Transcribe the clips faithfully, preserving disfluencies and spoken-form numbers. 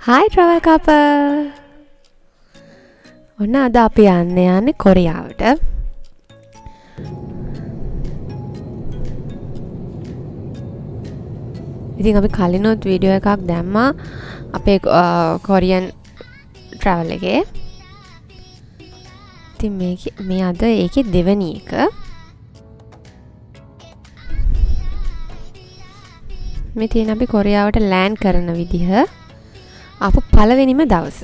Hi travel couple. ඔන්න අද අපි යන්නේ යන්නේ කොරියාවට. ඉතින් අපි කලිනුත් වීඩියෝ එකක් දැම්මා අපේ කොරියන් travel එකේ. ඉතින් මේක මේ අද ඒකේ දෙවෙනි එක. මේ තියෙන අපි කොරියාවට ලෑන්ඩ් කරන විදිහ අපු පළවෙනිම දවස.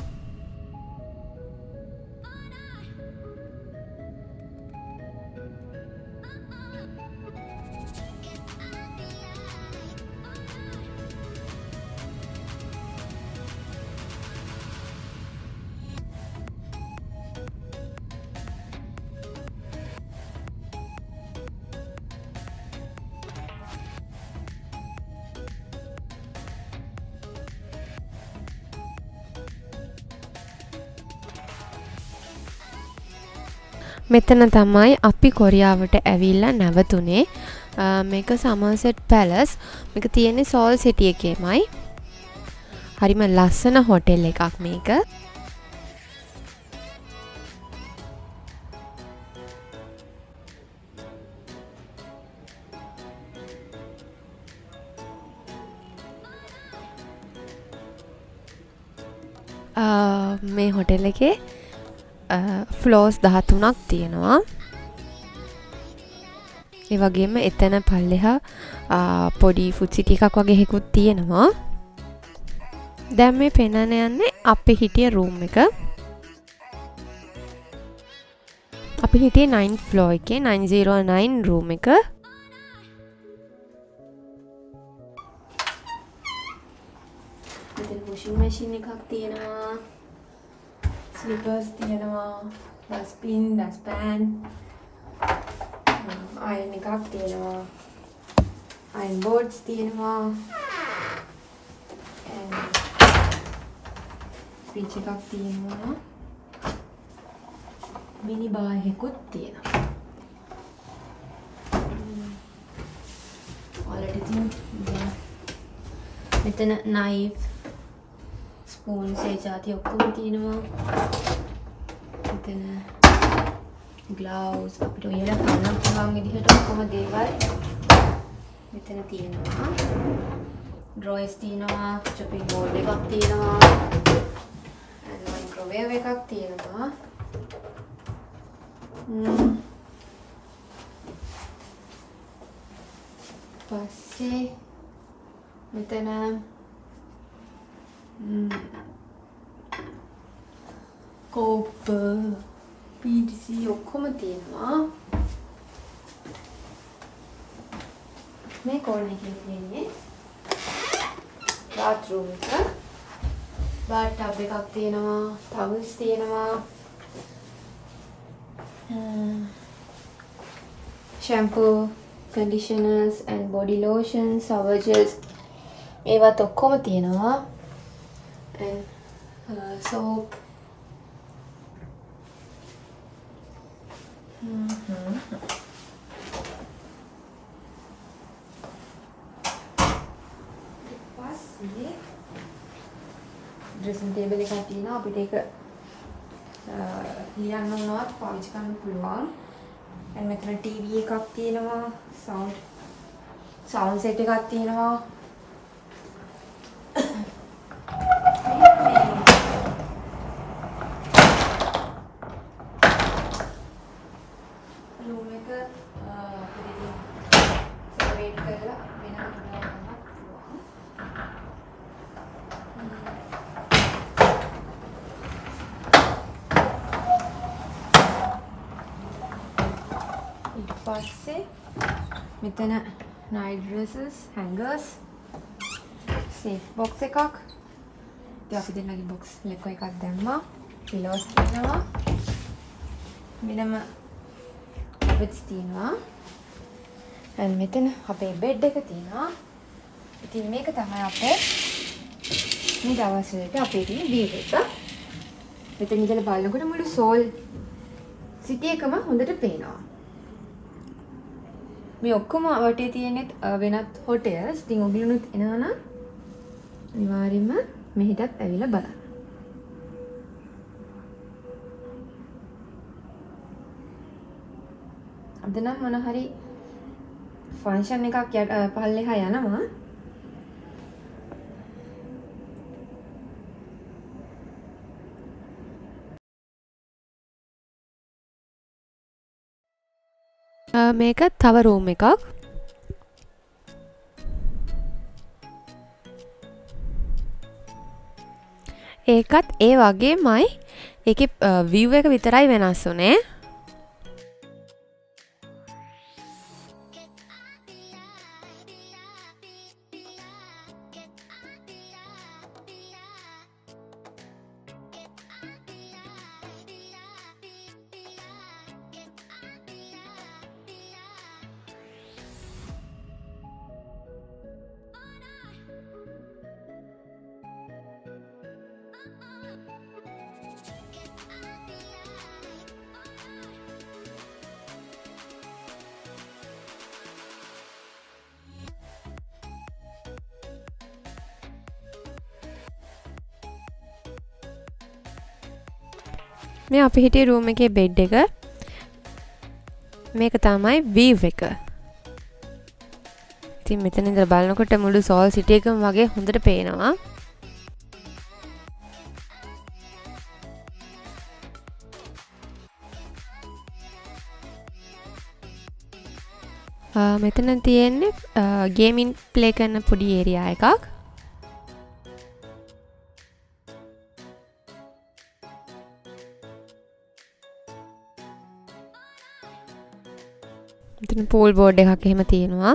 මෙතන තමයි අපි කොරියාවට ඇවිල්ලා නැවතුනේ. මේක Somerset Palace. මේක තියෙන්නේ Seoul city එකේමයි. හරිම ලස්සන හොටෙල් එකක් මේක. මේ හොටෙල් එකේ ෆ්ලෝස් දහතුනක් තියෙනවා. ඒ වගේම එතන පල්ලෙහා පොඩි ෆුඩ් සිටි එකක් වගේ එකකුත් තියෙනවා. දැන් මේ පෙන්නන යන්නේ අපි හිටිය රූම් එක. අපි හිටියේ ninth floor එකේ nine oh nine රූම් එක. මෙතන washing machine එකක් තියෙනවා. Slippers තියෙනවා, dustbin, dustpan, iron එකක් තියෙනවා, iron boards තියෙනවා, and fridge එකක් තියෙනවා, mini bar එකකුත් තියෙනවා. Already තියෙනවා. මෙතන knife, spoons ඒ જાති ඔක්කොම තියෙනවා. මෙතන gloves අපිට ඔයලා ගන්න පුළුවන් විදිහට ඔක්කොම දේවල් මෙතන තියෙනවා. drawers තියෙනවා, chopping board එකක් තියෙනවා, and microwave එකක් තියෙනවා. ම්ම් පස්සේ මෙතන කෝප් පී ටී සී ඔක්කොම තියෙනවා. මේ කෝර්නර් එකේ තියෙන්නේ bathroom එක. bath tub එකක් තියෙනවා, towels තියෙනවා, shampoo, conditioners and body lotions, shower gels ඒවත් ඔක්කොම තියෙනවා. and uh, soap. Mm-hmm. පස්සේ dressing table එකක් තියෙනවා. අපිට ඒක ලියන්න උනවත් පාවිච්චි කරන්න පුළුවන්. and මෙතන ටීවී එකක් තියෙනවා, sound sound set එකක් තියෙනවා. පස්සේ මෙතන night dresses, hangers, safe box එකක්. ඉතින් අපි දෙන්නගේ box ලෙකෝ එකක් දැම්මා. pillows තියෙනවා. මෙන්නම beds තියෙනවා. and මෙතන අපේ bed එක තියෙනවා. ඉතින් මේක තමයි අපේ මේ දවස් වලට අපේ තියෙන view එක. මෙතන ඉඳලා බලනකොට මුළු Seoul city එකම හොඳට පේනවා. මේ ඔක්කොම වටේ තියෙනෙත් වෙනත් හොටෙල්ස්. ඉතින් ඔයගොල්ලොත් එනවා නම් අනිවාර්යයෙන්ම මෙහෙටත් ඇවිල්ලා බලන්න. අද නම් මොන හරි ෆන්ක්ෂන් එකක් යට පල්ලෙහා යනවා. මේක තව රූම් එකක්. ඒකත් ඒ වගේමයි. ඒකේ view එක විතරයි වෙනස් වුනේ. මේ අපි හිටියේ රූම් එකේ බෙඩ් එක. මේක තමයි view එක. ඉතින් මෙතන ඉඳලා බලනකොට මුළු Seoul city එකම වගේ හොඳට පේනවා. මෙතන තියෙන්නේ ගේමින් ප්ලේ කරන පොඩි ඒරියා එකක්. මෙතන pool board එකක් එහෙම තියෙනවා.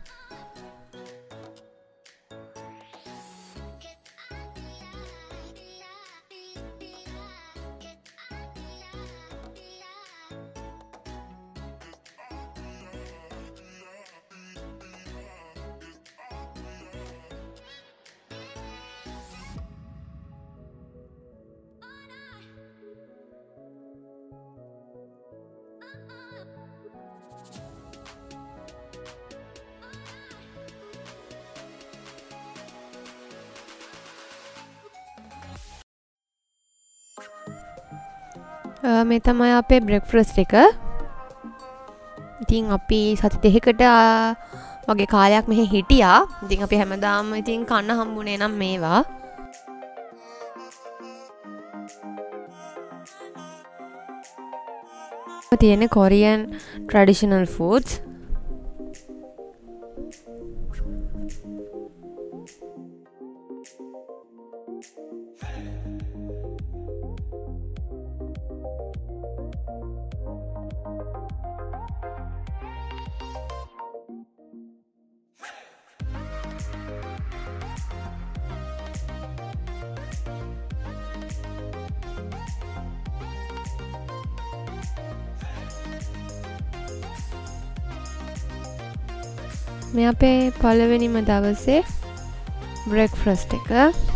මේ තමයි අපේ බ්‍රෙක්ෆාස්ට් එක. ඉතින් අපි සති දෙකකට වගේ කාලයක් මෙහෙ හිටියා. ඉතින් අපි හැමදාම ඉතින් කන්න හම්බුනේ නම් මේවා. තියෙන්නේ Korean traditional foods. මේ අපේ පළවෙනිම දවසේ බ්‍රෙක්ෆාස්ට් එක.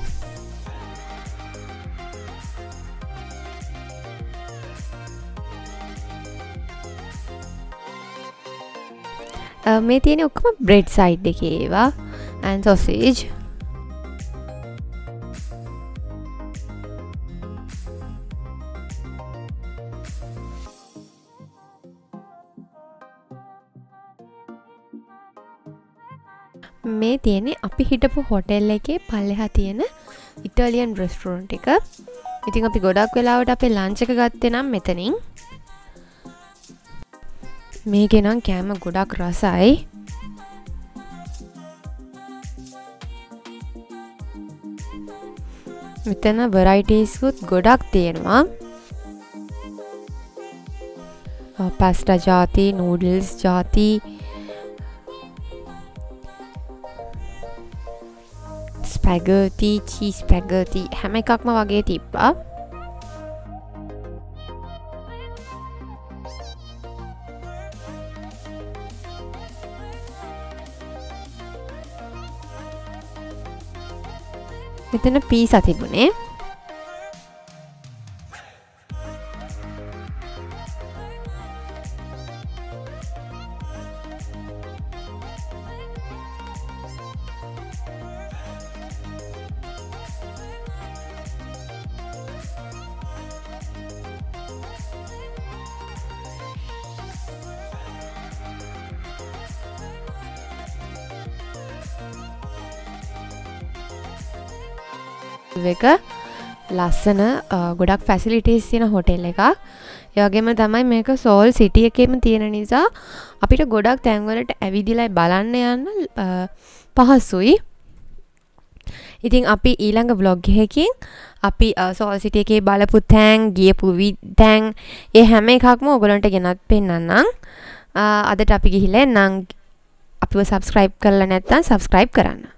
මේ තියෙන ඔක්කොම බ්‍රෙඩ් සයිඩ් එකේ ඒවා and sausage. මේ තියෙන්නේ අපි හිටපු හොටෙල් එකේ පල්ලෙහා තියෙන ඉටාලියන් රෙස්ටෝරන්ට් එක. ඉතින් අපි ගොඩක් වෙලාවට අපේ ලන්ච් එක ගත්තේ නම් මෙතනින්. මේකේ නම් කෑම ගොඩක් රසයි. මෙතන varieties උත් ගොඩක් තියෙනවා. පාස්ටා ජාති, නූඩල්ස් ජාති, spaghetti, cheese spaghetti හැම එකක්ම වගේ තිබ්බා. මෙතන පීසා තිබුණේ. එක ලස්සන ගොඩක් ෆැසිලිටිස් තියෙන හොටෙල් එකක්. ඒ වගේම තමයි මේක සෝල් සිටි එකේම තියෙන නිසා අපිට ගොඩක් තැන්වලට ඇවිදිලා බලන්න යන්න පහසුයි. ඉතින් අපි ඊළඟ vlog එකකින් අපි සෝල් සිටි එකේ බලපු තැන්, ගියපු තැන් ඒ හැම එකක්ම ඔයගලන්ට ගෙනත් පෙන්නන්නම්. අදට අපි ගිහිල්ලා නම් අපිව subscribe කරලා නැත්නම් subscribe කරන්න.